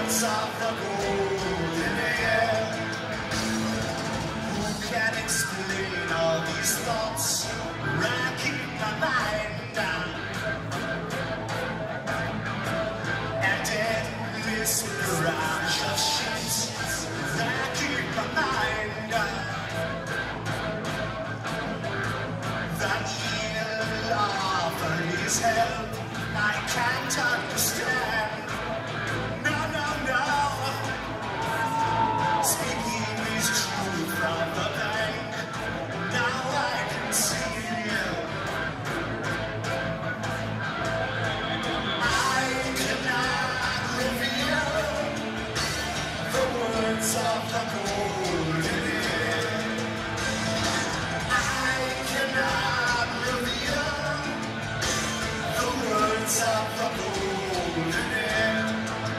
words of the Golden Eel. Who can explain all these thoughts racking my mind down? And endless barrage of shit racking my mind down. That eel offered his help, I can't understand. No, no, no. Speaking his truth from the bank, now I can see him. I cannot reveal the words of the Golden Eel. I cannot reveal the words of the Golden Eel.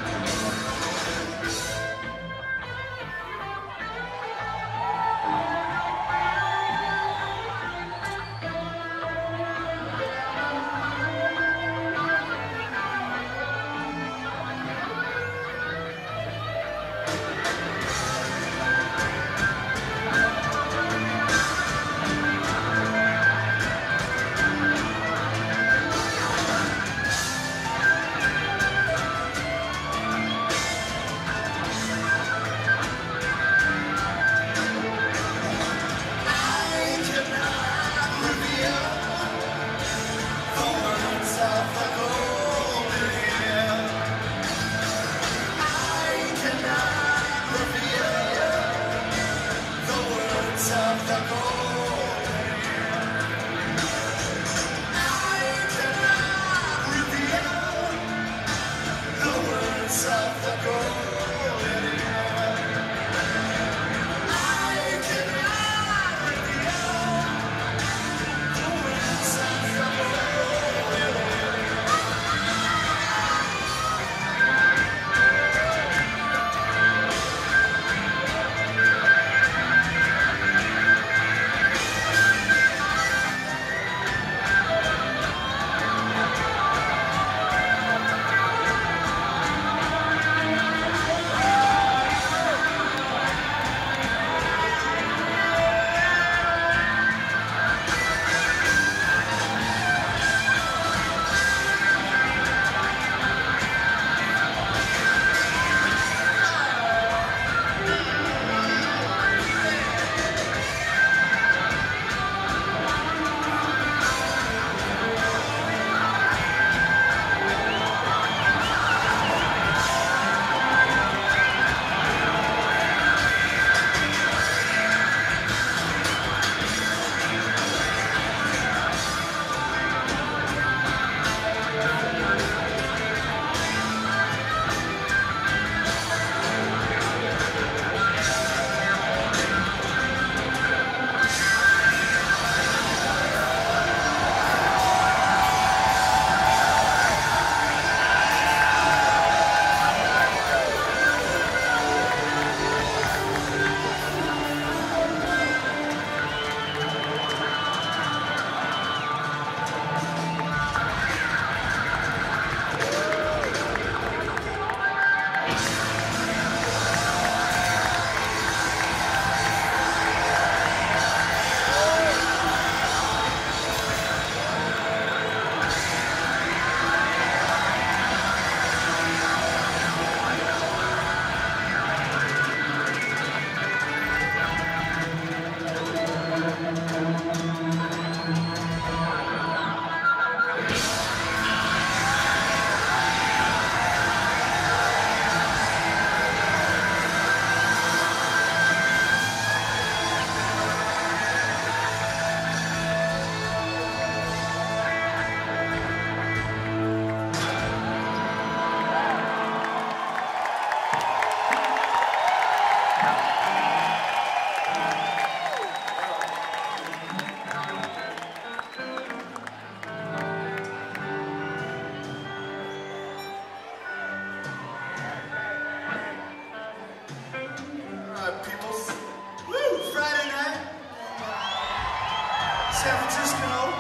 San Francisco.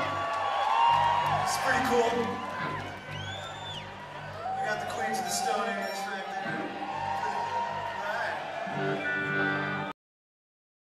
It's pretty cool. We got the Queens of the Stone Age right there.